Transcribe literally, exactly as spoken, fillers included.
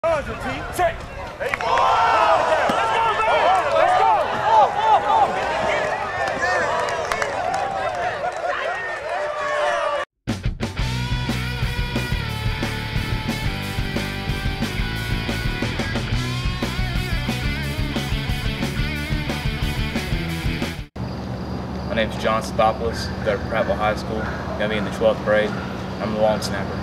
Check. There you go. Let's go, man. Let's go. My name is Stathopoulos. I go to Prattville High School. Got me in the twelfth grade. I'm the long snapper.